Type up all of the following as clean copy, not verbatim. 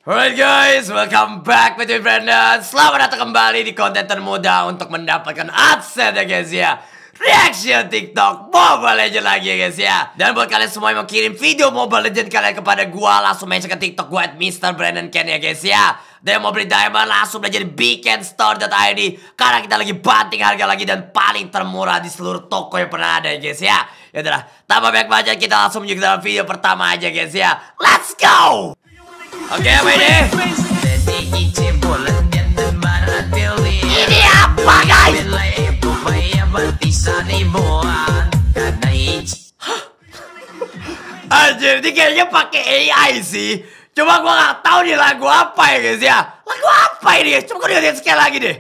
Alright guys, welcome back with me Brandon. Selamat datang kembali di konten termuda untuk mendapatkan AdSense ya guys ya. Reaction TikTok Mobile Legends lagi ya guys ya. Dan buat kalian semua yang mau kirim video Mobile Legends kalian kepada gua, langsung mention ke TikTok gua @MrBrandonKen ya guys ya. Dan mau beli diamond langsung belajar di beaconstore.id karena kita lagi banting harga lagi dan paling termurah di seluruh toko yang pernah ada ya guys ya. Ya udah, tanpa banyak bacot kita langsung menuju ke dalam video pertama aja guys ya. Let's go. Oke, apa ini? Ini apa guys? Anjir, ini kayaknya pakai AI sih. Cuma gua nggak tahu nih lagu apa ya guys ya. Lagu apa ini guys? Coba gua lihat sekali lagi deh.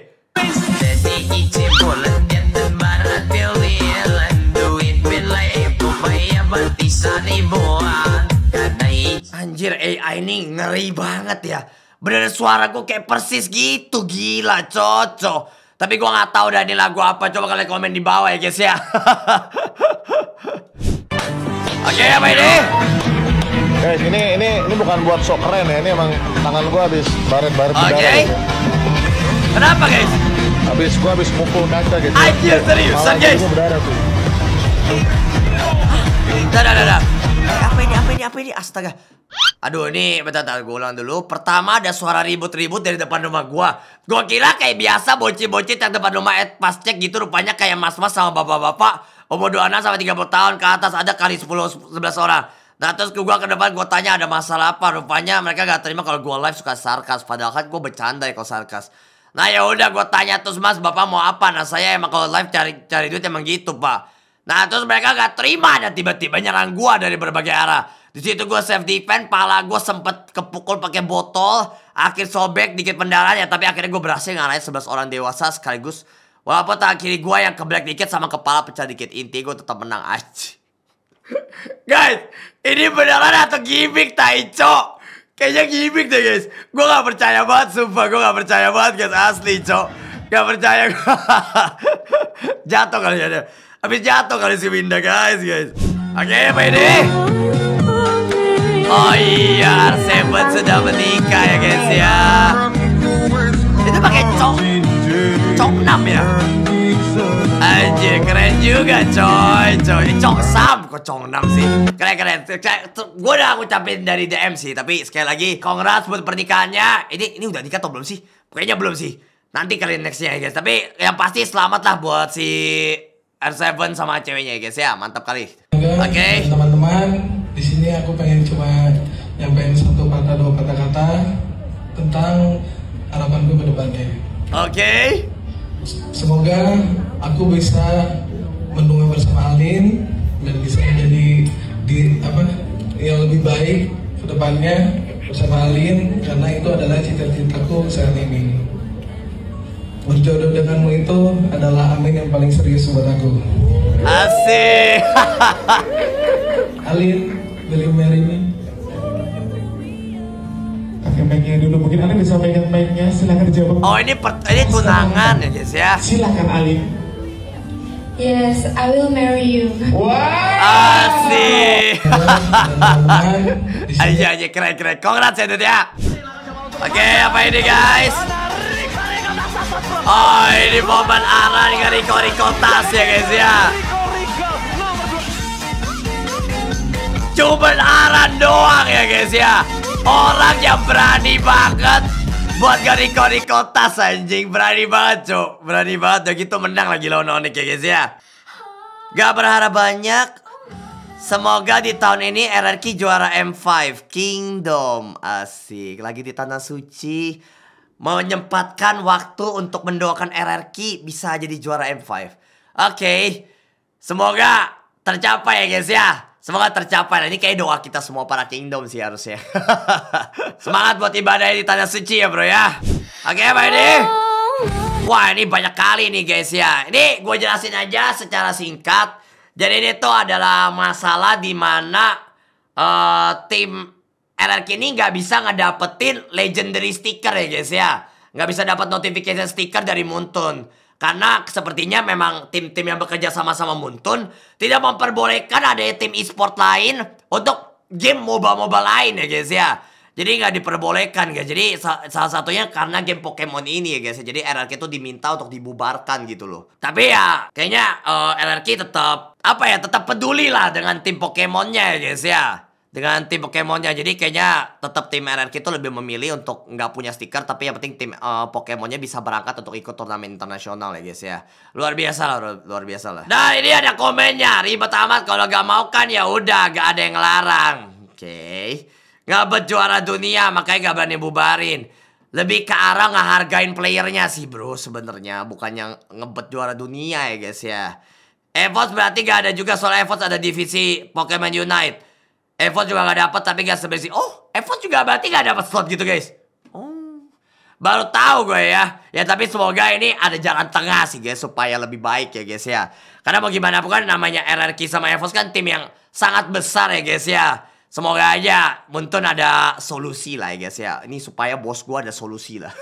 Anjir, AI ini ngeri banget ya. Bener suara gue kayak persis gitu. Gila, cocok. Tapi gue gak tahu dah ini lagu apa. Coba kalian komen di bawah ya guys ya. Oke, apa ini? Guys, ini bukan buat sok keren ya. Ini emang tangan gue habis baret-baret. Oke. Kenapa guys? Gue habis mukul kaca gitu. Anjir, seriusan guys. Dah. Apa ini? Astaga. Aduh, ini bentar, gue ulang dulu. Pertama ada suara ribut-ribut dari depan rumah gue. Gue kira kayak biasa bocil-bocil yang depan rumah pas cek gitu. Rupanya kayak mas-mas sama bapak-bapak umur 26 sampai 30 tahun ke atas. Ada kali 10-11 orang. Nah terus gue ke depan, gue tanya ada masalah apa. Rupanya mereka gak terima kalau gue live suka sarkas. Padahal kan gue bercanda ya kalau sarkas. Nah ya udah, gue tanya terus, mas bapak mau apa? Nah saya emang kalau live cari duit emang gitu pak. Nah terus mereka gak terima dan tiba-tiba nyerang gue dari berbagai arah. Di situ gue self defense, pala gue sempet kepukul pakai botol, akhir sobek dikit pendarahannya, tapi akhirnya gue berhasil ngalahin 11 orang dewasa sekaligus. Walaupun tangan kiri gue yang keblek dikit sama kepala pecah dikit, inti gue tetap menang aja. Guys, ini beneran atau gimmick Taico? Kayaknya gimmick deh guys. Gue gak percaya banget, sumpah gue gak percaya banget guys, asli cok. Gak percaya. Jatuh kali ya. Habis jatuh kali si Winda guys. Oke, apa ini? Oh iya, R7 sudah menikah ya guys ya. Itu pakai cok 6 ya. Anjir, keren juga coy. Ini cok Sam, kok cok 6 sih. Keren. Gue udah ngucapin dari DM sih, tapi sekali lagi congrats buat pernikahannya. Ini udah nikah atau belum sih? Kayaknya belum sih. Nanti kalian nextnya ya guys. Tapi yang pasti selamat lah buat si R7 sama ceweknya ya guys ya. Mantap kali. Oke. Teman-teman, di sini aku pengen cuma nyampein satu kata dua kata-kata tentang harapanku ke depannya. Oke. Semoga aku bisa menunggu bersama Alin dan bisa menjadi yang lebih baik ke depannya bersama Alin, karena itu adalah cita-citaku saat ini. Berjodoh denganmu itu adalah amin yang paling serius buat aku. Asik. Alin, will you marry me? Pakai mic-nya dulu, mungkin Alin bisa pegang mic-nya, silahkan dijawab. Oh ini tunangan ya guys ya. Silahkan Alin. Yes, I will marry you. Asik. Aja keren. Congrats ya Dut ya. Oke, apa ini guys? Oh ini momen Ara dengan Riko tas ya guys ya. Cuma Aran doang ya guys ya. Orang yang berani banget buat gak Riko tas anjing. Berani banget cok. Berani banget. Udah gitu menang lagi lawan Onyx ya guys ya. Gak berharap banyak. Semoga di tahun ini RRQ juara M5 Kingdom. Asik. Lagi di tanah suci, menyempatkan waktu untuk mendoakan RRQ bisa jadi juara M5. Oke. Semoga tercapai ya guys ya. Semoga tercapai. Nah, ini kayak doa kita semua para Kingdom sih harusnya. Semangat buat ibadah di tanah suci ya bro ya. Oke, apa ini? Wah ini banyak kali nih guys ya. Ini gue jelasin aja secara singkat. Jadi ini tuh adalah masalah dimana tim RRQ ini nggak bisa ngedapetin legendary sticker ya guys ya. Nggak bisa dapat notification sticker dari Muntun. Karena sepertinya memang tim-tim yang bekerja sama-sama Muntun tidak memperbolehkan ada tim e-sport lain untuk game MOBA lain ya guys ya. Jadi nggak diperbolehkan guys. Jadi salah satunya karena game Pokemon ini ya guys. Jadi LRQ itu diminta untuk dibubarkan gitu loh. Tapi ya kayaknya LRQ tetap tetap peduli lah dengan tim Pokemonnya ya guys ya. Dengan tim Pokemonnya. Jadi kayaknya tetap tim LRQ itu lebih memilih untuk nggak punya stiker. Tapi yang penting tim Pokemonnya bisa berangkat untuk ikut turnamen internasional ya guys ya. Luar biasa lah, luar biasa lah. Nah ini ada komennya. Ribet amat, kalau gak mau kan ya udah, gak ada yang ngelarang. Oke. Ngebet juara dunia, makanya gak berani bubarin. Lebih ke arah ngehargain playernya sih bro sebenarnya, bukannya ngebet juara dunia ya guys ya. EVOS berarti gak ada juga, soal EVOS ada divisi Pokemon Unite. EVOS juga gak dapet tapi gak sebersih. Oh, EVOS juga berarti gak dapet slot gitu guys. Oh, baru tahu gue ya. Ya tapi semoga ini ada jalan tengah sih guys, supaya lebih baik ya guys ya. Karena mau gimana pun kan namanya LRQ sama EVOS kan tim yang sangat besar ya guys ya. Semoga aja Muntun ada solusi lah ya guys ya. Ini supaya bos gua ada solusi lah.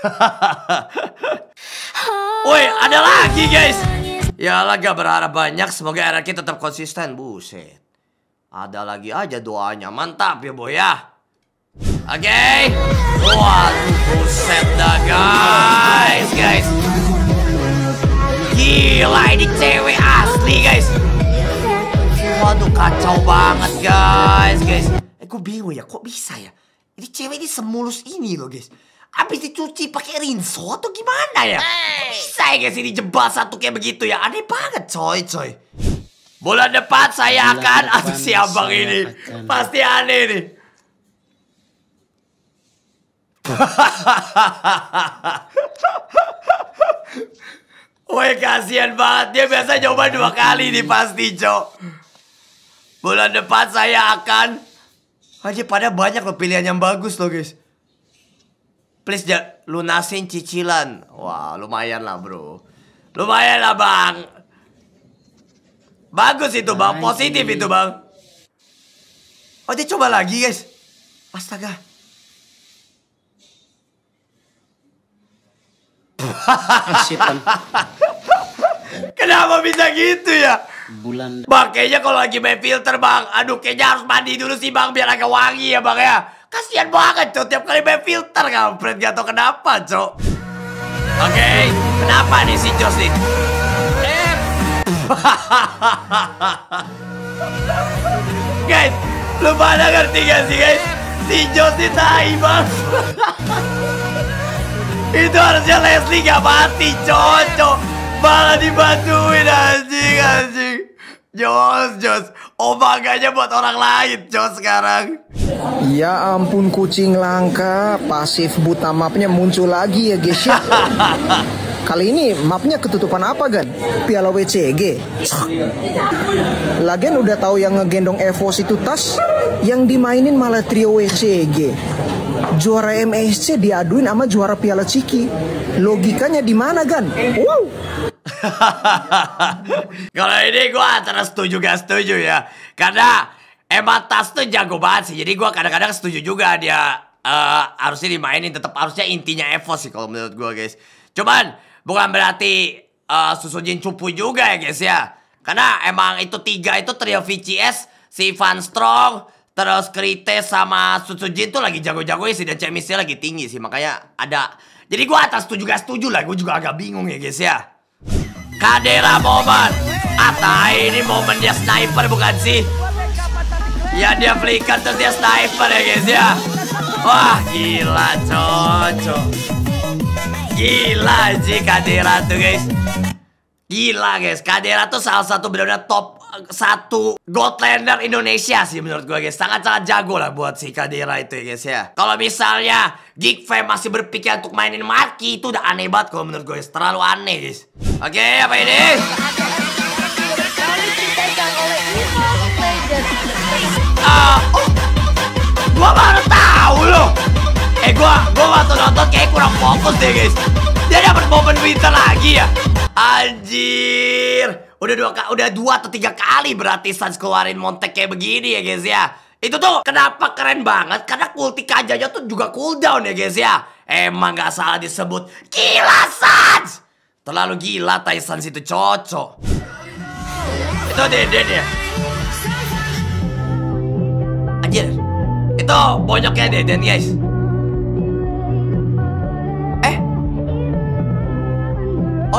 Woi, ada lagi guys. Ya lah, gak berharap banyak. Semoga LRQ tetap konsisten. Buset. Ada lagi aja doanya. Mantap ya boy ya. Oke. Waduh, buset dah guys. Gila, ini cewek asli guys. Waduh, kacau banget guys. Gue bingung ya, kok bisa ya? Ini cewek ini semulus ini loh guys. Habis dicuci pakai rinso atau gimana ya? Bisa ya guys ini jebak satu kayak begitu ya? Aneh banget coy. Bulan depan saya akan si abang ini pasti aneh nih. Woi, kasihan banget. Dia biasa coba 2 kali nih pasti cok. Bulan depan saya akan aja pada banyak loh pilihan yang bagus loh guys. Please lunasin cicilan. Wah lumayan lah bro. Lumayan lah bang. Bagus itu bang. Positif itu bang. Oh dia coba lagi guys. Astaga. Kenapa bisa gitu ya? Bang, kayaknya kalau lagi main filter bang, aduh kayaknya harus mandi dulu sih bang biar agak wangi ya bang ya. Kasian banget cok, tiap kali main filter kampret, gak tau kenapa cok. Oke, kenapa nih si Jos nih? Guys, lu pada ngerti gak sih guys? Si Jos nih tai bang. Itu harusnya Leslie gak mati cocok. Malah dibantuin anjing. Jos. Omaganya buat orang lain Jos sekarang. Ya ampun kucing langka. Pasif buta mapnya muncul lagi ya guys ya. Kali ini mapnya ketutupan apa Gan? Piala WCG. Lagian udah tahu yang ngegendong EVOS itu tas, yang dimainin malah trio WCG. Juara MSC diaduin sama juara Piala Ciki. Logikanya di mana Gan? Wow. Kalau ini gue antara setuju gak setuju ya. Karena emang tas tuh jago banget sih. Jadi gue kadang-kadang setuju juga dia harusnya dimainin. Tetap harusnya intinya EVOS sih kalau menurut gue guys. Cuman bukan berarti Susujin cupu juga ya guys ya. Karena emang itu 3 itu trio VCS. Si Van Strong, terus Krites sama Susujin tuh lagi jago-jagonya sih. Dan chemistry lagi tinggi sih. Makanya ada. Jadi gue atas setuju gak setuju lah. Gue juga agak bingung ya guys ya. Kadera momen. Ini momen dia sniper bukan sih? Ya dia flicker terus dia sniper ya guys ya. Wah gila cocok. Gila sih Kadera tuh guys. Gila guys, Kadera tuh salah satu benar-benar top 1 Godlander Indonesia sih menurut gue guys. Sangat-sangat jago lah buat si Kadera itu ya guys ya. Kalau misalnya Geek Fam masih berpikir untuk mainin Marky, itu udah aneh banget kalau menurut gue guys. Terlalu aneh guys. Oke, apa ini? Gua baru tahu loh. Gua waktu nonton kayak kurang fokus deh guys. Dia dapat momen winter lagi ya. Anjir. Udah 2 atau 3 kali berarti Sans keluarin montek kayak begini ya guys ya. Itu tuh kenapa keren banget? Karena ulti Kajanya tuh juga cooldown ya guys ya. Emang gak salah disebut gila Sans. Terlalu gila Tyson itu cocok. Itu Deden ya. Anjir. Itu bonyoknya Deden guys.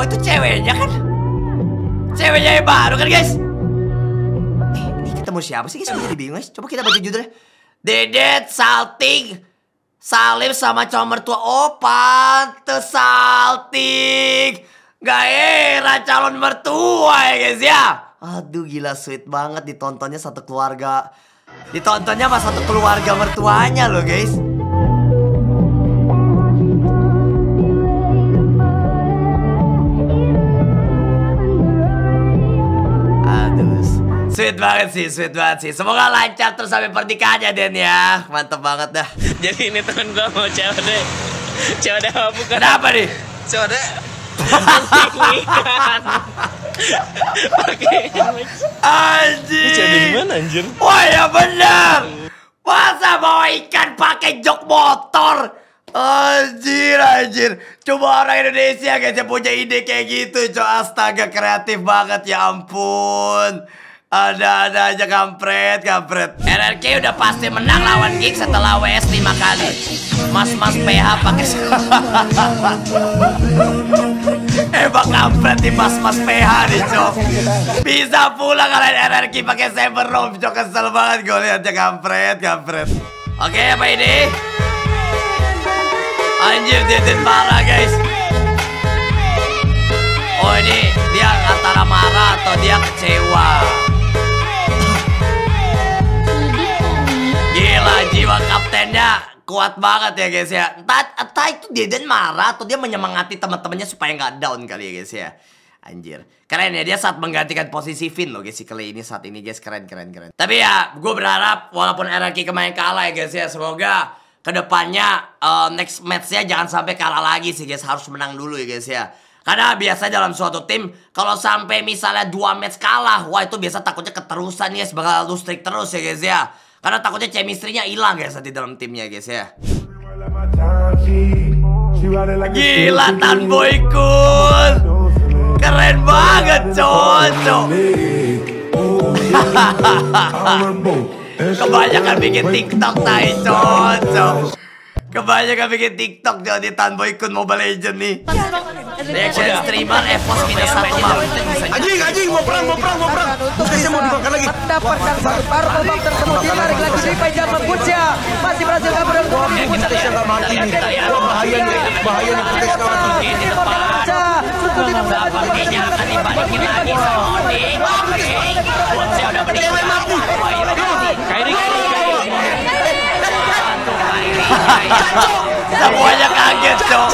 Oh itu ceweknya kan? Ceweknya yang baru kan guys? Ini ketemu siapa sih guys? Aku jadi bingung guys. Coba kita baca judulnya. Dedet, salting, Salim sama cowok mertua. Oh pantes salting. Gak heran calon mertua ya guys ya. Aduh gila sweet banget, ditontonnya satu keluarga. Ditontonnya sama satu keluarga mertuanya loh guys. Aduh, sweet banget sih. Semoga lancar terus sampai pernikahannya Den ya. Mantap banget dah. Jadi ini temen gua mau cewek deh. Cewek deh bukan. Kenapa nih? Cewek deh. Anjir. Cewek di mana anjir? Wah ya bener. Masa bawa ikan pakai jok motor? Anjir. Coba orang Indonesia guys yang punya ide kayak gitu. Astaga kreatif banget ya ampun. Ada aja kampret. RRQ udah pasti menang lawan Geek setelah WS 5 kali. Mas PH pakai Emang kampret di mas PH nih cok. Bisa pulang kalian RRQ pakai Cyber Roam cok. Kesel banget gue liatnya kampret. Oke apa ini? Anjir Dedet marah guys. Oh ini dia antara marah atau dia kecewa. Gila jiwa kaptennya kuat banget ya guys ya. Entah itu Dedet marah atau dia menyemangati teman-temannya supaya nggak down kali ya guys ya. Anjir keren ya dia saat menggantikan posisi Finn loh guys si Clay ini saat ini guys. Keren. Tapi ya gue berharap walaupun RRQ kemarin kalah ya guys ya. Semoga kedepannya next matchnya jangan sampai kalah lagi sih guys. Harus menang dulu ya guys ya. Karena biasanya dalam suatu tim kalau sampai misalnya 2 match kalah, wah itu biasa takutnya keterusan guys. Bakal lose streak terus ya guys ya. Karena takutnya chemistry-nya hilang guys di dalam timnya guys ya. Gila Tanboy Kun. Keren banget cocok. Kebanyakan bikin TikTok tai cocok. Kebanyakan bikin TikTok jadi Tanboy Kun Mobile Legends nih. Reaction streamer EVOS minus 1 mau. Anjing mau perang. Saya mau dibakar lagi. Mendapatkan satu paru babak tersebut ditarik lagi dari Pajak Mengkucia. Masih berhasil kabur dan gol. Kita nggak mati nih. Bahaya nih kita nggak mati. Sudah tidak Sepertinya akan dibalikin lagi sama Odi. Kucia udah mati. Kairi. Semuanya kaget cok.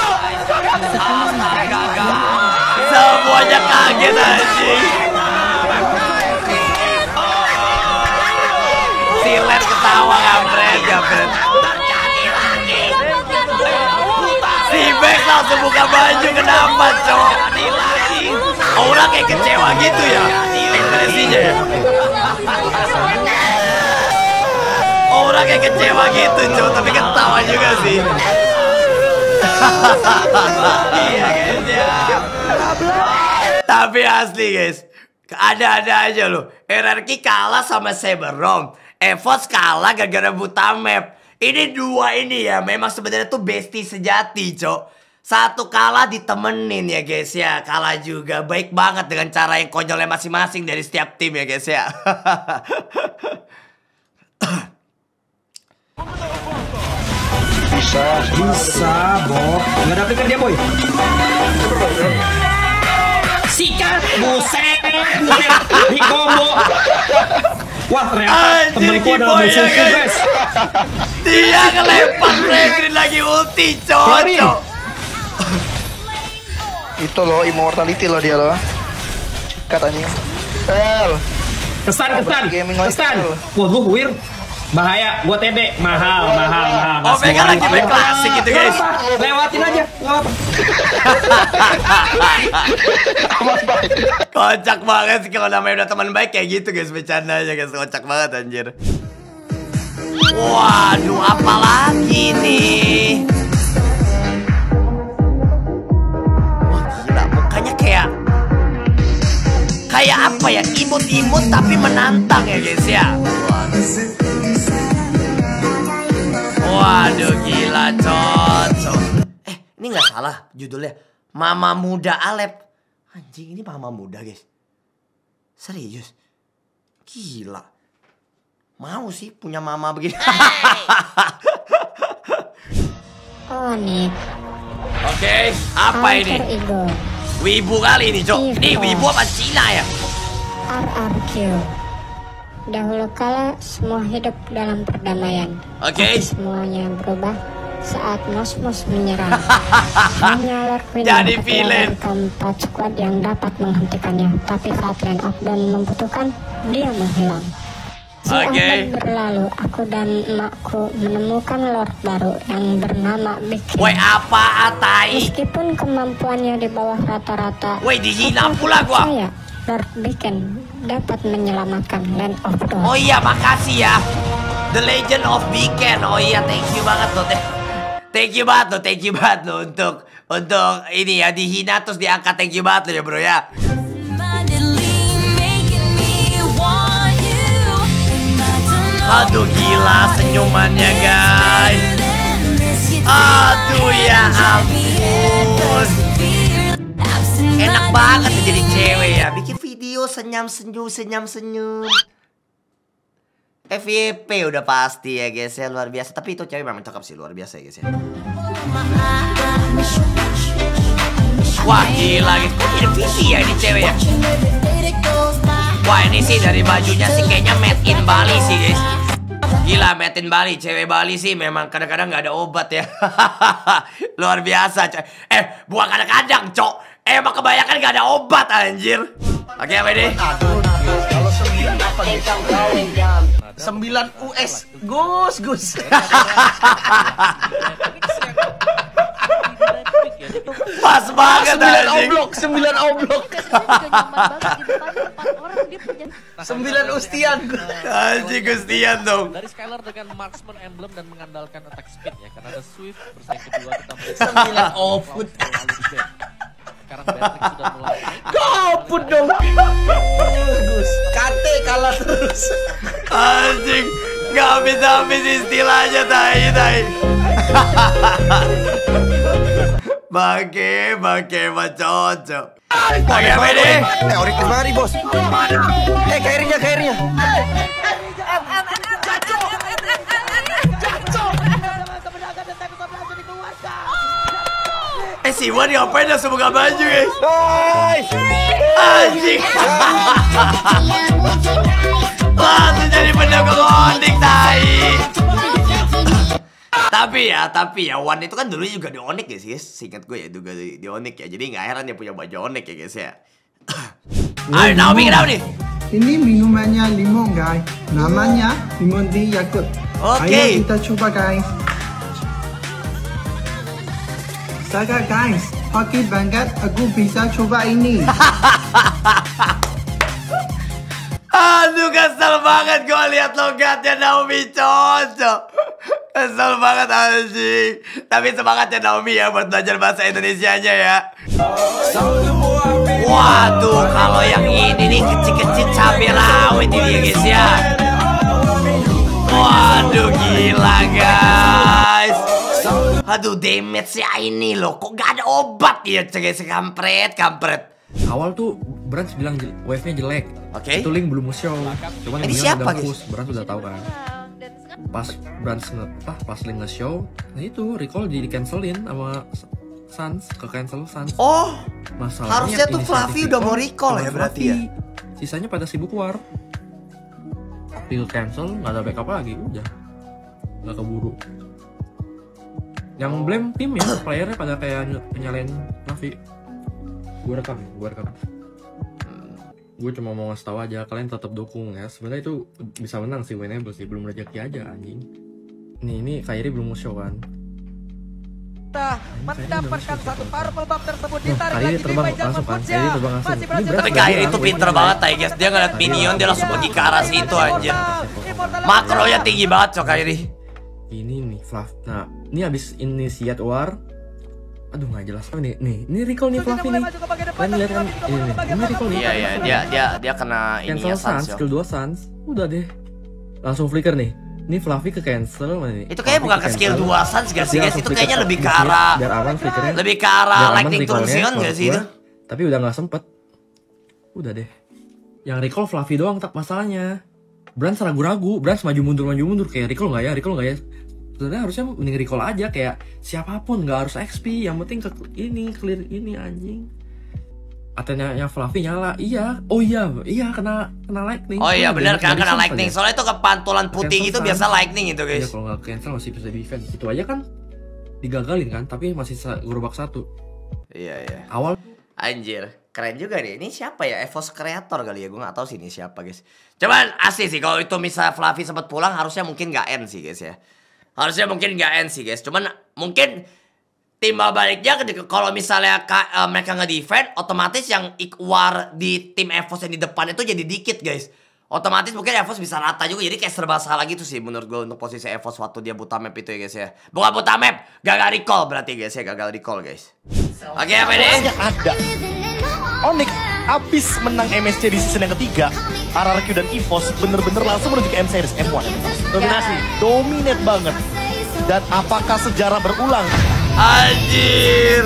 Semuanya kaget anjing. Siler ketawa kampret. Si Bex langsung buka baju kenapa cok. Orang kayak kecewa gitu ya ekspresinya ya. Orang kayak kecewa gitu cok. Tapi ketawa juga sih. Iya guys ya. Tapi asli guys, ada-ada aja loh. RRQ kalah sama Cyber Roam, EVOS kalah gara-gara buta map. Ini dua ini ya memang sebenarnya tuh bestie sejati cok. Satu kalah ditemenin ya guys ya. Kalah juga baik banget dengan cara yang konyolnya masing-masing dari setiap tim ya guys ya. Bisa, Bob. Nggak ada pikir dia, boy. Sikat, buset, di combo. Wah, ternyata temenku adalah musuhku, guys. Dia ngelempar Franklin lagi ulti, cocok. Itu loh, immortality loh dia loh. Katanya. Kesan. Waduh, wir. Bahaya, gua TD. Mahal. Omega lagi main klasik gitu guys. Lewatin aja, nggak apa-apa. Kocak banget sih kalau namanya udah teman baik kayak gitu guys. Bercanda aja guys, kocak banget anjir. Waduh, apa lagi nih? Wah gila, mukanya kayak apa ya? Imut-imut tapi menantang ya guys ya. Waduh gila cocok. Ini nggak salah judulnya Mama Muda Alep. Anjing, ini mama muda guys. Serius. Gila. Mau sih punya mama begini. Oh nih. Oke, apa ini? Ego. Wibu kali ini, Cok. Ini wibu apa Cina ya? RRQ. Dahulu kala semua hidup dalam perdamaian. Oke. Semuanya berubah saat Mos menyerang. Hanya Lord Queen jadi villain. keempat squad yang dapat menghentikannya. Tapi saat Land of Dawn membutuhkan, dia menghilang. Seabad berlalu, aku dan emakku menemukan Lord baru yang bernama Beacon. Woi, apa atai? Meskipun kemampuannya di bawah rata-rata, woi, dihina pula gua. Saya, Lord Beacon, dapat menyelamatkan Land of Dawn. Oh iya, makasih ya. The Legend of Beacon. Oh iya, thank you banget loh. Thank you banget loh untuk ini ya, dihina terus diangkat. Thank you banget loh ya bro ya. Aduh gila senyumannya guys. Aduh ya ampun. Enak banget ya jadi cewek ya. Bikin video senyum-senyum. FYP udah pasti ya guys ya, luar biasa. Tapi itu cewek memang cakep sih, luar biasa ya guys ya. Wah gila guys, kok ini TV ya ini cewek ya. Wah ini sih dari bajunya sih kayaknya made in Bali sih guys. Gila made in Bali, cewek Bali sih memang kadang-kadang gak ada obat ya. Luar biasa coy. Bukan kadang-kadang cok, emang kebanyakan gak ada obat anjir. Oke apa ini? Kalau 9 apa gitu? 9 US. Gus. Pas banget anjing. 9 oblok. 9 Ustian. Anjing Gustian dong. Dari Skylar dengan marksman emblem dan mengandalkan attack speed ya, karena ada Swift bersaing kedua kita 9 output. Sekarang Beatrix sudah mulai naik. Koput dong. Gus, kate kalah terus. Anjing, nggak habis-habis istilahnya tai. Bangke cocok. Oke apa ini? Ori kemari bos. Kairnya. Si Wan ngapain langsung buka baju guys? Anjing. Langsung jadi pendukung Onyx tai. Tapi ya Wan itu kan dulu juga di Onyx ya guys. Seingat gue ya juga di Onyx ya. Jadi gak heran dia punya baju Onyx ya guys ya. Ayo Naomi kenapa nih? Ini minumannya limon guys. Namanya limon di Yakult. Oke. Ayo kita coba guys. Saga guys, hoki banget aku bisa coba ini. Aduh kesel banget gue lihat logatnya Naomi cocok. Kesel banget anjing. Tapi semangatnya Naomi ya buat belajar bahasa Indonesianya ya. Waduh kalau yang ini nih kecil-kecil cabai rawit ini ya guys ya. Waduh gila guys. Aduh damage-nya ini loh. Kok gak ada obat ya guys. Kampret. Awal tuh Brands bilang wave-nya jelek. Oke. Itu Link belum show. Cuman ini siapa guys? Brands udah tahu kan. Pas Brands pas Link nge-show, nah itu recall di cancelin sama Sans, ke cancel Sans. Oh. Masalahnya harusnya tuh Fluffy udah mau recall ya berarti ya. Sisanya pada sibuk war. Waktu cancel nggak ada backup lagi, udah nggak keburu. Yang blame tim ya, playernya pada kayak penyalain Fluffy. Gue rekam. Gue cuma mau ngasih tahu aja, kalian tetap dukung ya. Sebenarnya itu bisa menang sih, winnable sih, belum rezeki aja anjing. Ini Kairi belum show kan. Mendapatkan satu purple bomb tersebut ditarik Kairi lagi terbang di langsung kan, Kairi terbang langsung. Tapi Kairi itu pinter banget guys. Dia ngeliat minion dia langsung pergi ke arah situ anjir. Makronya tinggi banget cok Kairi. Ini nih Fluff. Nah, ini habis initiate war. Aduh nggak jelas nih. Ini recall nih Fluffy nih. Kalian lihat kan ini recall nih. Iya dia kena ini ya Sans, skill 2 Sans. Udah deh. Langsung flicker nih. Ini Fluffy ke cancel mana nih? Itu kayaknya bukan ke skill 2 Sans gak sih guys? Itu kayaknya lebih ke arah biar aman flickernya. Lebih ke arah lightning turn gak sih itu? Tapi udah nggak sempet. Udah deh. Yang recall Fluffy doang tak masalahnya. Brans ragu-ragu, Brans maju mundur kayak recall nggak ya? Sebenarnya harusnya mending recall aja kayak siapapun, nggak harus XP, yang penting clear ini anjing. Atenanya Fluffy nyala, iya, kena lightning. Oh iya benar kan kena lightning, soalnya itu kepantulan putih itu biasa lightning itu guys. Iya kalau nggak cancel masih bisa defense, itu aja kan digagalin kan, tapi masih gerobak 1. Iya. Awal anjir, keren juga deh. Ini siapa ya? EVOS Creator kali ya. Gue gak tahu sih ini siapa guys. Cuman asli sih kalau itu misalnya Fluffy sempat pulang harusnya mungkin gak end sih guys ya. Harusnya mungkin gak end sih guys. Cuman mungkin timbal baliknya kalau misalnya mereka nge-defend, otomatis yang war di tim EVOS yang di depan itu jadi dikit guys. Otomatis mungkin EVOS bisa rata juga. Jadi kayak serba salah gitu sih menurut gue untuk posisi EVOS waktu dia buta map itu ya guys ya. Bukan buta map, gagal recall berarti guys ya. Gagal recall guys. Oke, apa ini? Ada Onyx abis menang MSC di season yang ketiga, RRQ dan EVOS bener-bener langsung menuju ke M Series M1. Dominasi, dominate banget. Dan apakah sejarah berulang? Anjir.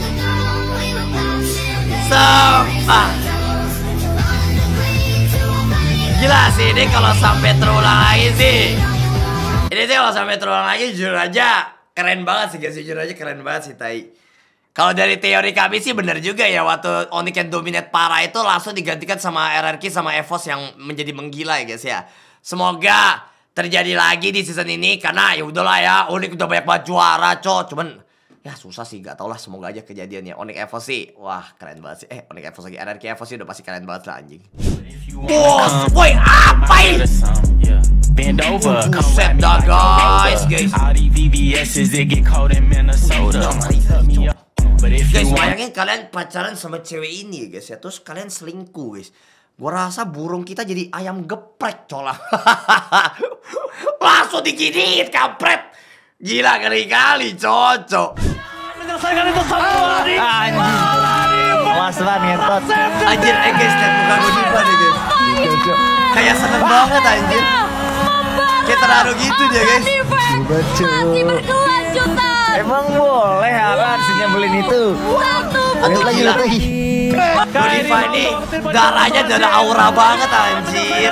Gila sih ini kalau sampai terulang lagi sih. Ini sih kalau sampai terulang lagi jujur aja keren banget sih guys. Jujur aja keren banget sih Tai. Kalau dari teori kami sih bener juga ya, waktu Onyx yang dominate parah itu langsung digantikan sama RRQ sama EVOS yang menjadi menggila ya guys ya. Semoga terjadi lagi di season ini karena ya udahlah ya, Onyx udah banyak banget juara cuman ya susah sih, gak tau lah, semoga aja kejadiannya. Onyx EVOS sih, wah keren banget sih. Onyx EVOS lagi, RRQ EVOS sih udah pasti keren banget lah anjing. Woi apa ini? Bend over, buset dah guys. Guys, bayangin kalian pacaran sama cewek ini guys ya, terus kalian selingkuh guys. Gua rasa burung kita jadi ayam geprek cola. Langsung diginiin kampret. Gila ngeri kali cocok. Menyelesaikan itu semua. Awas lah ngetot. Anjir guys, lihat muka Godiva deh guys. Kayak seneng banget anjir. Kayak terharu gitu dia guys. Masih berkelanjutan. Emang boleh apa harus nyebelin itu? Aduh gila. Godiva ini darahnya darah aura banget anjir.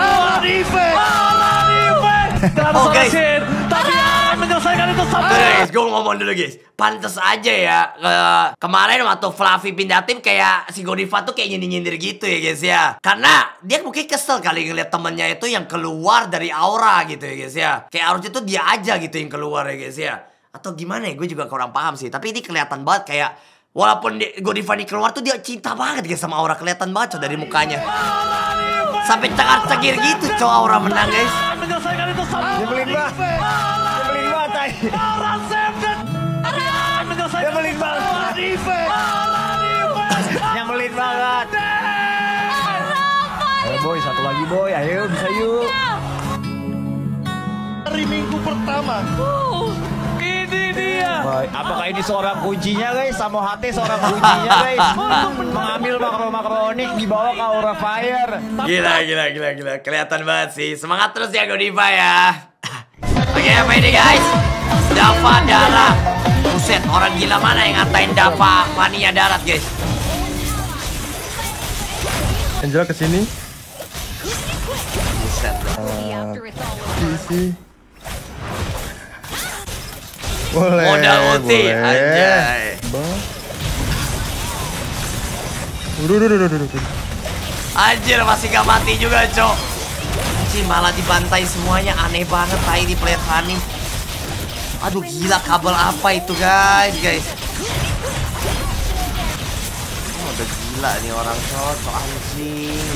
Oh guys, menyelesaikan itu sama. Guys, gue ngomong dulu guys. Pantes aja ya kemarin waktu Fluffy pindah tim kayak si Godiva tuh kayak nyindir gitu ya guys ya. Karena dia mungkin kesel kali ngeliat temennya itu yang keluar dari aura gitu ya guys ya. Kayak harusnya tuh dia aja gitu yang keluar ya guys ya. Atau gimana ya, gue juga kurang paham sih. Tapi ini kelihatan banget kayak walaupun Godiva ini keluar tuh dia cinta banget guys sama aura. Kelihatan banget dari mukanya. Sampai cengar-cengir gitu aura menang guys. Nyebelin banget. Nyebelin banget Tai. Nyebelin banget. Nyebelin banget. Ayo boy, satu lagi boy. Ayo bisa yuk. Hari minggu pertama. Ini dia. Boy, apakah ini seorang kuncinya guys? Sama hati seorang kuncinya guys. Untuk mengambil makro-makro Onyx dibawa ke Aura Fire. Gila. Kelihatan banget sih. Semangat terus ya Godiva ya. Oke, apa ini guys? Dava darat. Buset, orang gila mana yang ngatain Dava Vania darat guys? Angela kesini. Buset. Boleh. Modal ulti anjay. Anjir masih gak mati juga cok. Anjir malah dibantai semuanya. Aneh banget Tai di player Fanny. Aduh gila, kabel apa itu guys. Oh udah gila nih orang cocok anjing.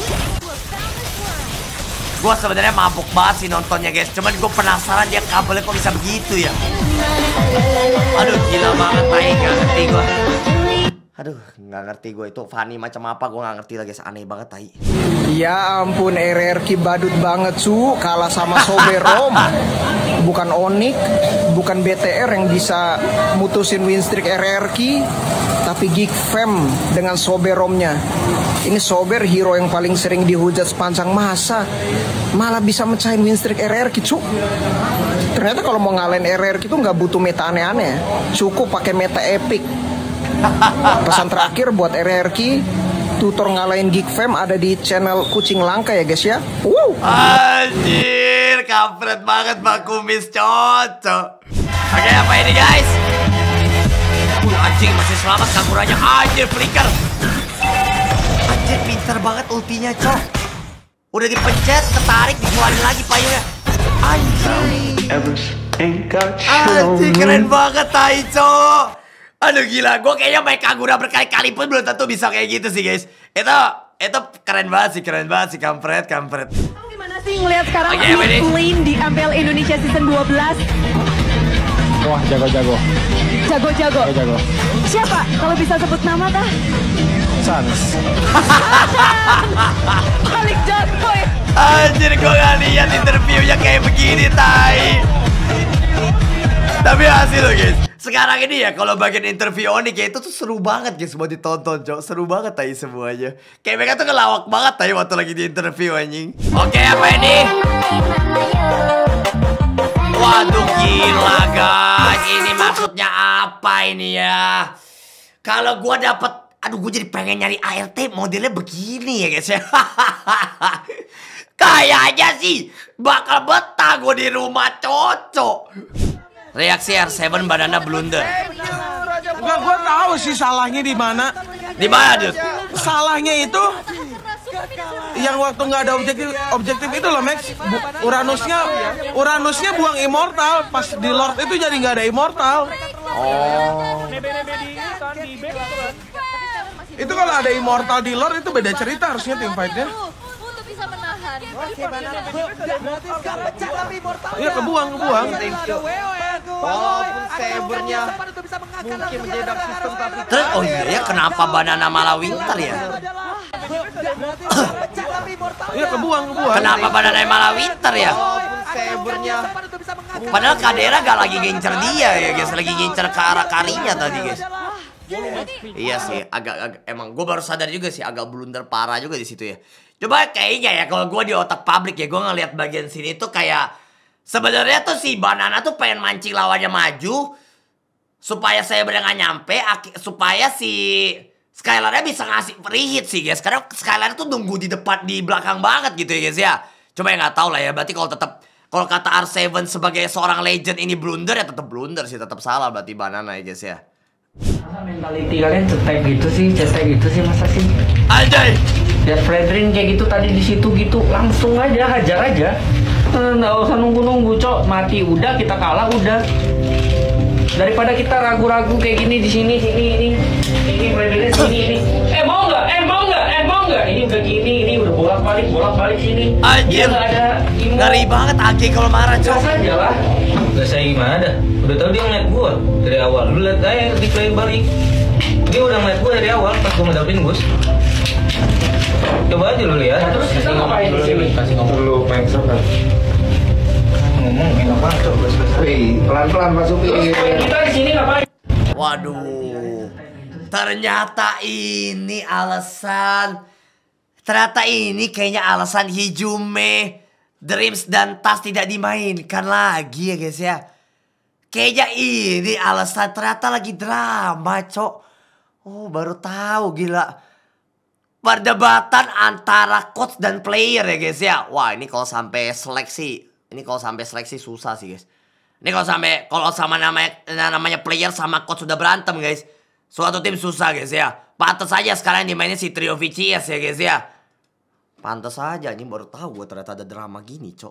Gue sebenarnya mabuk banget sih nontonnya guys. Cuman gue penasaran dia kabelnya kok bisa begitu ya. Aduh gila banget Tai, gak ngerti gue. Aduh gak ngerti gue itu Fanny macam apa, gue gak ngerti lah guys. Aneh banget Tai. Ya ampun, RRQ badut banget su. Kalah sama Soberom. Bukan Onyx, bukan BTR yang bisa mutusin win streak RRQ, tapi Geek Fam dengan Soberomnya. Ini Sober hero yang paling sering dihujat sepanjang masa, malah bisa mecahin win streak RRQ cu. Ternyata kalau mau ngalahin RRQ itu nggak butuh meta aneh-aneh, cukup pakai meta epic. Pesan terakhir buat RRQ, tutor ngalahin Geek Fam ada di channel Kucing Langka ya guys ya. Anjir, kampret banget Bang Kumis, cocok. Oke, apa ini guys? Anjing, masih selamat Kaguranya. Anjir, flicker. Anjir, pintar banget ultinya, cok. Udah dipencet, ketarik, dikeluarin lagi payungnya. Anjir. Anjir, keren banget, tai, cok. Aduh, gila. Gue kayaknya main Kagura berkali-kali pun belum tentu bisa kayak gitu sih, guys. Itu keren banget sih, kampret. Gimana sih ngeliat sekarang Clean di MPL Indonesia Season 12? Wah, jago. Jago. Siapa? Kalau bisa sebut nama kah? Sans. Paling jago ya. Anjir, gue gak lihat interviewnya kayak begini, tai. Tapi hasil loh guys. Sekarang ini ya kalau bagian interview Onyx itu tuh seru banget guys buat ditonton, cok. Seru banget tai semuanya. Kayak mereka tuh ngelawak banget tai waktu lagi di interview anjing. Oke, apa ini? Waduh, gila guys. Ini maksudnya apa ini ya? Kalau gua dapet, aduh, gue jadi pengen nyari ART modelnya begini ya guys ya. Kayaknya sih bakal betah gue di rumah, cocok. Reaksi R7 banana blunder. Enggak, gue tahu sih salahnya di mana. Di mana, Dut? Salahnya itu yang waktu nggak ada objektif itu loh, Max. Uranusnya buang immortal, pas di Lord itu jadi nggak ada immortal. Oh. Itu kalau ada immortal di Lord itu beda cerita harusnya tim fightnya. Iya, kebuang. Walaupun sabernya mungkin menjadi sistem tapi Terus, oh iya, kenapa banana malah winter ya? Iya, kebuang. Kenapa banana malah winter ya? sabernya. Padahal Kadera gak lagi ngincer dia ya guys, lagi ngincer ke arah Karinya tadi guys. Iya sih, agak emang gue baru sadar juga sih, agak blunder parah juga di situ ya. Coba kayaknya ya kalau gue di otak publik ya, gue ngeliat bagian sini tuh kayak sebenarnya tuh si Banana tuh pengen mancing lawannya maju supaya saya bener gak nyampe, supaya si Skylar-nya bisa ngasih free hit sih guys. Karena Skylar tuh nunggu di depan, di belakang banget gitu ya guys ya. Cuma ya nggak tahu lah ya, berarti kalau kata R7 sebagai seorang legend ini blunder ya tetap blunder sih, tetap salah berarti Banana ya guys ya. Masa mentality kalian cetek gitu sih, masa sih? Anjay. Lihat Fredrin kayak gitu tadi di situ gitu, langsung aja hajar aja. Nggak usah nunggu-nunggu, cok. Mati udah, kita kalah udah. Daripada kita ragu-ragu kayak gini di sini ini Fredrinnya sini ini. Mau nggak? Ini udah gini, ini udah bolak-balik sini. Anjir. Ngeri banget Age kalau marah, cok. Gas aja lah. Gak saya gimana dah. Udah tau dia ngeliat gua dari awal. Lu liat aja di play balik. Dia udah ngeliat gua dari awal pas gua ngedapin Gus. Coba aja lu lihat. Nah, terus kita ngapain di sini? Kasih ngomong dulu, main kan. Ngomong enak banget tuh, Gus. Pelan-pelan Pak Supi. Kita di sini ngapain? Waduh. Ternyata ini alasan. Ternyata ini kayaknya alasan Hijume, Dreams dan Tas tidak dimainkan lagi ya guys ya. Kayaknya ini alasan, ternyata lagi drama, cok. Oh, baru tahu, gila. Perdebatan antara coach dan player ya guys ya. Wah, ini kalau sampai seleksi susah sih guys. Ini kalau sama namanya player sama coach sudah berantem guys, suatu tim susah guys ya. Pantes aja sekarang dimainin si trio VCS ya guys ya. Pantes aja, ini baru tahu gue ternyata ada drama gini, cok.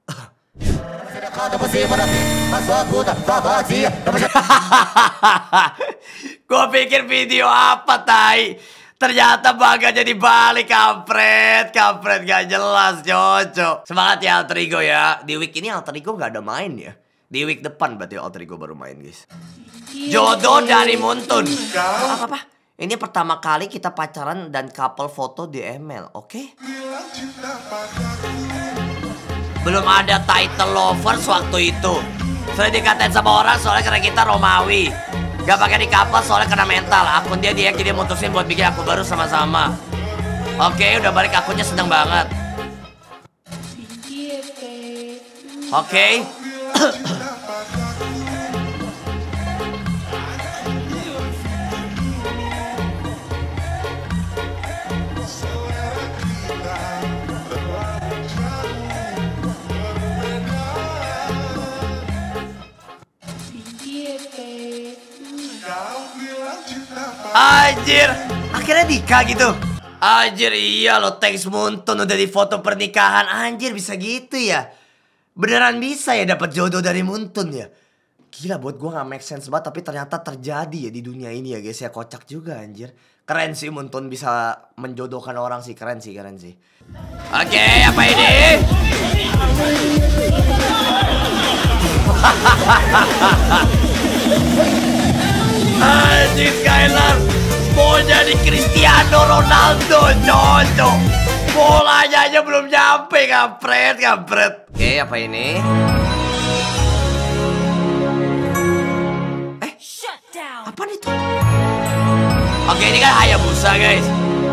Gue pikir video apa, tai. Ternyata Baga jadi balik, kampret gak jelas, cocok. Semangat ya Alter Ego ya. Di week ini Alter Ego gak ada main ya. Di week depan berarti Alter Ego baru main guys. Jodoh dari Muntun. Apa? Ini pertama kali kita pacaran dan couple foto di ML, oke? Belum ada title lovers waktu itu. Sudah dikatain sama orang soalnya karena kita Romawi. Gak pakai di couple soalnya kena mental. Akun dia jadi mutusin buat bikin akun baru sama-sama. Oke, udah balik akunnya, seneng banget. Oke. Anjir, akhirnya nikah gitu. Anjir, iya lo, thanks Muntun udah di foto pernikahan. Anjir, bisa gitu ya. Beneran bisa ya dapat jodoh dari Muntun ya. Gila, buat gue gak make sense banget, tapi ternyata terjadi ya di dunia ini ya guys ya. Kocak juga anjir. Keren sih Muntun bisa menjodohkan orang sih, keren sih. Oke, apa ini? Anjir, Skylar mau jadi Cristiano Ronaldo, cocok. Bolanya aja belum nyampe, kampret. Oke, apa ini? Apa itu? Oke, ini kan Hayabusa, guys.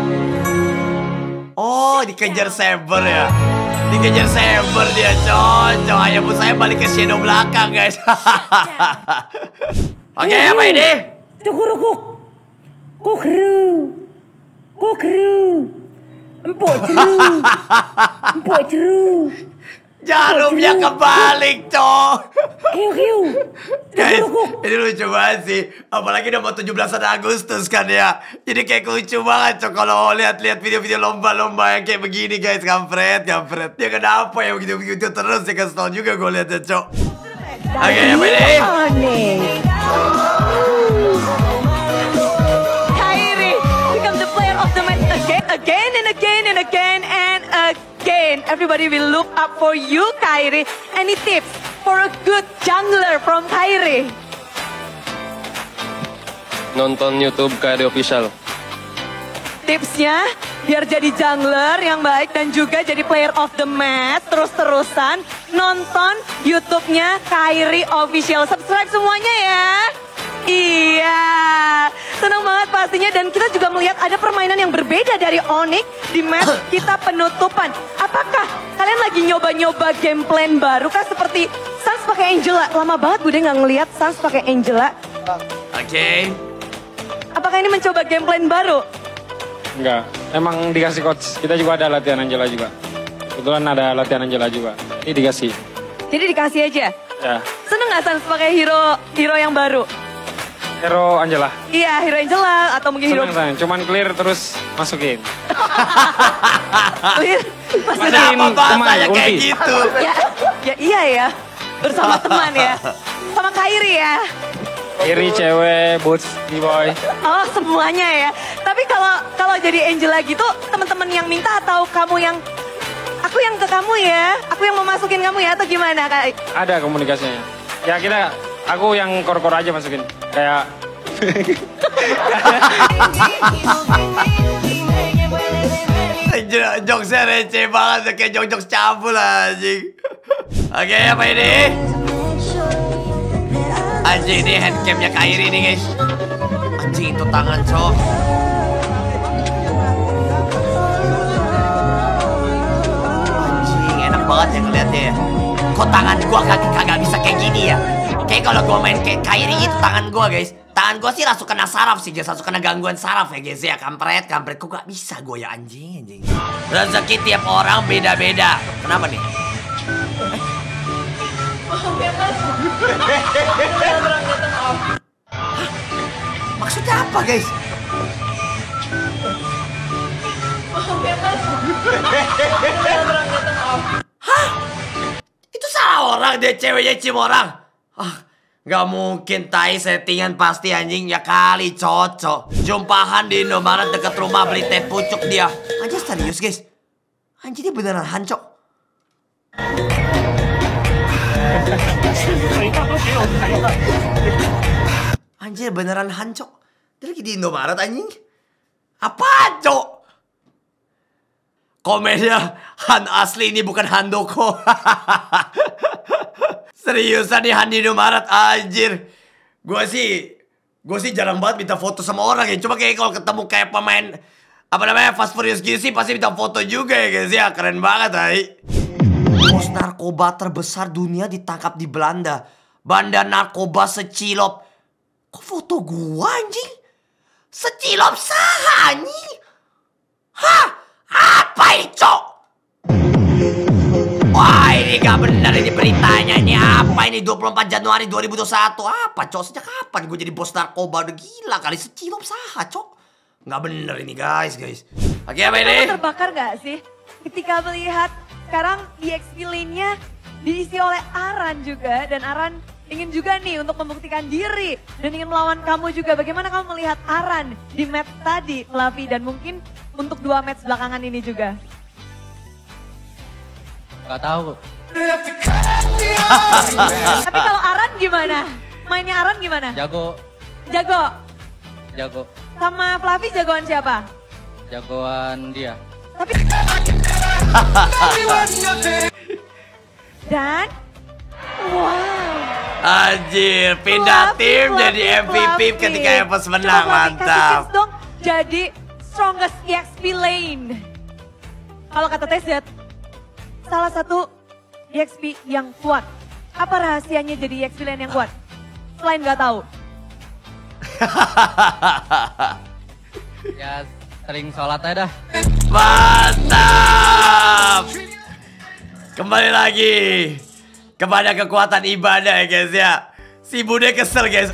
Oh, dikejar Saber ya. Dikejar Saber dia, cocok. Hayabusanya balik ke shadow belakang, guys. Oke, apa ini? Cukurukuk. Kukru. Empok ceru. Jarumnya kebalik, cok. Kiu. Guys, ini lucu banget sih. Apalagi udah mau 17 Agustus kan ya. Jadi kayak lucu banget, cok. Kalau lihat video-video lomba-lomba yang kayak begini, guys. Kampret. Dia kenapa ya begitu-begitu terus. Ya kesel juga gue liatnya, cok. Oke, apa ini? Kyrie become the player of the match again and again. Everybody will look up for you, Kyrie. Any tips for a good jungler from Kyrie? Nonton YouTube Kyrie Official. Tipsnya biar jadi jungler yang baik dan juga jadi player of the match terus-terusan nonton YouTube-nya Kyrie Official. Subscribe semuanya ya. Iya, senang banget pastinya, dan kita juga melihat ada permainan yang berbeda dari Onyx di match kita penutupan. Apakah kalian lagi nyoba-nyoba game plan baru kah seperti Sans pakai Angela? Lama banget gue nggak ngelihat Sans pakai Angela. Oke. Apakah ini mencoba game plan baru? Enggak, emang dikasih coach. Kita juga ada latihan Angela juga. Kebetulan ada latihan Angela juga. Ini dikasih. Jadi dikasih aja? Ya. Seneng nggak Sans pakai hero yang baru? Hero Angela. Iya, hero Angela atau mungkin hero. Seneng, cuman clear terus masukin. Clear, masukin teman kayak gitu. Ya iya ya, bersama teman ya, sama Kyrie ya. Kyrie cewek, Boots, D-boy. Oh semuanya ya. Tapi kalau jadi Angela gitu, teman-teman yang minta atau kamu yang aku yang ke kamu ya, aku yang mau masukin kamu ya atau gimana Kak? Ada komunikasinya. Ya aku yang kor-kor aja masukin. Kayak jokesnya receh banget, kayak jokes cabul anjing. Oke, apa ini? Anjing, ini handcamnya Kyrie nih guys. Anjing, itu tangan cok. Anjing, enak banget ya ngeliatnya ya. Kok tangan gua kagak bisa kayak gini ya? Kayak kalau gua main kayak Kyrie itu tangan gua guys. Tangan gua sih langsung kena saraf sih guys. Langsung kena gangguan saraf ya guys ya. Kampret. Kok gak bisa gua ya anjing. Rezeki tiap orang beda-beda. Kenapa nih? Maksudnya apa guys? Hah? Itu salah orang, dia ceweknya cium orang. Gak mungkin, tai, settingan pasti anjing. Ya kali cocok. Jumpahan di Indomaret deket rumah, beli teh pucuk dia. Anjir serius guys. Anjir dia beneran hancok. Anjir beneran hancok. Dia lagi di Indomaret anjing. Apa cok? Komennya Han asli ini bukan Handoko. Seriusan nih Han di Indomaret anjir. Gue sih jarang banget minta foto sama orang ya. Cuma kayak kalau ketemu kayak pemain Fast Furious gitu sih pasti minta foto juga ya guys ya. Keren banget hai. Bos narkoba terbesar dunia ditangkap di Belanda. Bandar narkoba secilop. Kok foto gua anjing? Secilop sah anjing? Hah? Apa ini cok? Wah ini Ini gak benar ini beritanya. Ini apa ini 24 Januari 2021? Apa cok? Sejak kapan gue jadi bos narkoba? Udah gila kali secilop saha cok. Gak bener ini guys. Oke apa ini? Kamu terbakar gak sih ketika melihat sekarang EXP lane-nya diisi oleh Aran juga. Dan Aran ingin juga nih untuk membuktikan diri dan ingin melawan kamu juga. Bagaimana kamu melihat Aran di match tadi, Fluffy, dan mungkin untuk 2 match belakangan ini juga? Gak tahu. Tapi kalau Aran gimana? Mainnya Aran gimana? Jago. Sama Fluffy jagoan siapa? Jagoan dia. Tapi dan wow. Anjir, pindah tim jadi MVP ketika Evos menang, mantap. Dong, jadi strongest EXP lane. Kalau kata TZ, salah satu EXP yang kuat. Apa rahasianya jadi EXP lane yang kuat? Selain nggak tahu. Ya sering sholat aja dah. Mantap. Kembali lagi kepada kekuatan ibadah ya guys ya. Si Bude kesel guys.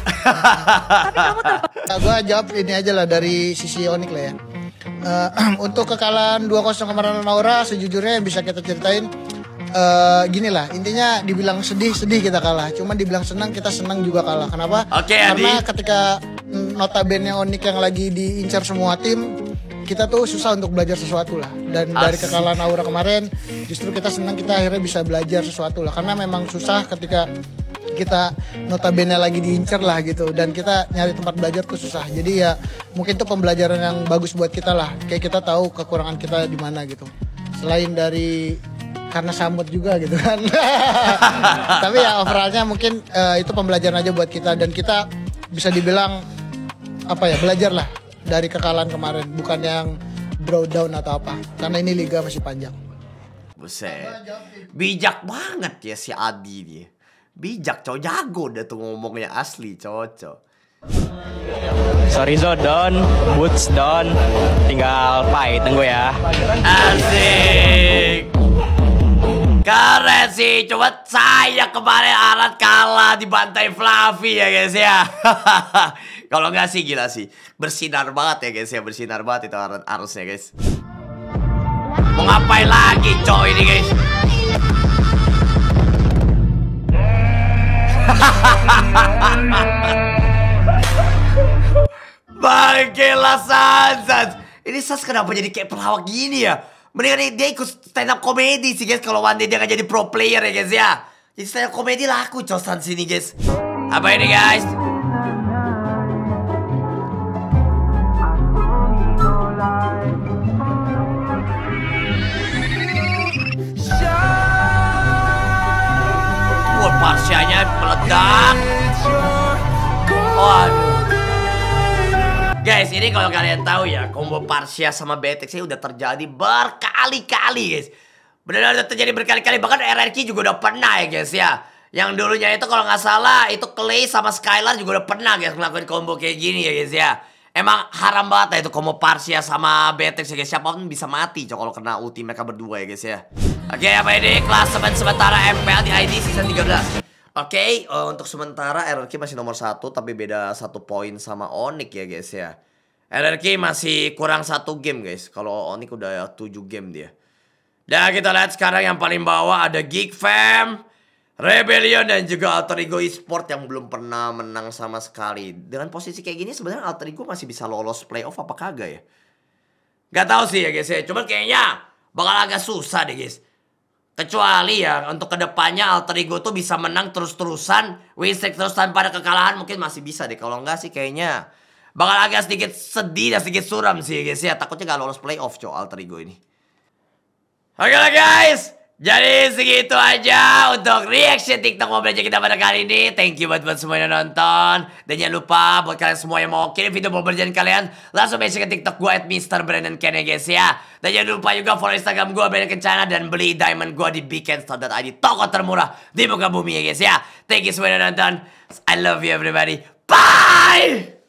Gue jawab ini aja lah dari sisi Onyx lah ya. Untuk kekalahan 2-0 kemarin Aura sejujurnya yang bisa kita ceritain gini lah, intinya dibilang sedih kita kalah, cuman dibilang senang kita senang juga kalah. Kenapa? Karena ketika notabene Onyx yang lagi diincar semua tim, kita tuh susah untuk belajar sesuatu lah. Dan dari kekalahan Aura kemarin justru kita senang, kita akhirnya bisa belajar sesuatu lah, karena memang susah ketika kita notabene lagi diincar lah gitu, dan kita nyari tempat belajar tuh susah. Jadi ya mungkin itu pembelajaran yang bagus buat kita lah, kayak kita tahu kekurangan kita di mana gitu. Selain dari karena samut juga gitu kan. Tapi ya overallnya mungkin itu pembelajaran aja buat kita, dan kita bisa dibilang apa ya, belajar lah dari kekalahan kemarin, bukan yang draw down atau apa, karena ini liga masih panjang. Buset, bijak banget ya si Adi nih. Bijak, cowok jago dah tuh ngomongnya, asli cocok. Sorry Zodon, Boots Don, tinggal fight, tunggu ya. Asik. Keren sih, coba saya kemarin Aran kalah dibantai Fluffy ya guys ya. Kalau nggak sih gila sih, bersinar banget ya guys ya, bersinar banget itu Aran arusnya guys. Mau ngapain lagi cowok ini guys? Bangkelah Sans. Ini Sans kenapa jadi kayak pelawak gini ya? Mendingan dia ikut stand up comedy sih guys. Kalau one day dia gak jadi pro player ya guys ya. Jadi stand up comedy laku cow Sans ini guys. Apa ini guys? Wah, Parsianya meledak. Waduh. Guys, ini kalau kalian tahu ya, combo Parsia sama Betex ini udah terjadi berkali-kali guys. Benar-benar udah terjadi berkali-kali, bahkan RRQ juga udah pernah ya guys ya. Yang dulunya itu kalau nggak salah itu Clay sama Skylar juga udah pernah guys ngelakuin combo kayak gini ya guys ya. Emang haram banget lah itu combo Parsia sama Betex ya guys. Siapapun bisa mati kalau kena ulti mereka berdua ya guys ya. Oke, apa ini? Klasemen sementara MPL di ID season 13. Oke, untuk sementara RRQ masih nomor 1, tapi beda 1 poin sama Onyx ya guys ya. RRQ masih kurang 1 game guys. Kalau Onyx udah 7 game dia. Dan kita lihat sekarang yang paling bawah ada Geek Fam, Rebellion, dan juga Alter Ego Esport yang belum pernah menang sama sekali. Dengan posisi kayak gini sebenarnya Alter Ego masih bisa lolos playoff apa kagak ya? Gak tahu sih ya guys ya. Cuman kayaknya bakal agak susah deh guys. Kecuali ya untuk kedepannya Alter Ego tuh bisa menang terus-terusan, win streak terus tanpa ada kekalahan, mungkin masih bisa deh. Kalau enggak sih kayaknya bakal agak sedikit sedih dan sedikit suram sih guys ya. Takutnya gak lolos playoff cow Alter Ego ini. Oke lah guys, jadi segitu aja untuk reaction TikTok Mobile Legends kita pada kali ini. Thank you buat semua yang nonton. Dan jangan lupa buat kalian semua yang mau kirim video Mobile Legends kalian, langsung mention ke TikTok gue @MrBrandonKen ya guys ya. Dan jangan lupa juga follow Instagram gue Brandon Kencana, dan beli diamond gue di beacon.id, toko termurah di muka bumi ya guys ya. Thank you semua yang nonton. I love you everybody. Bye!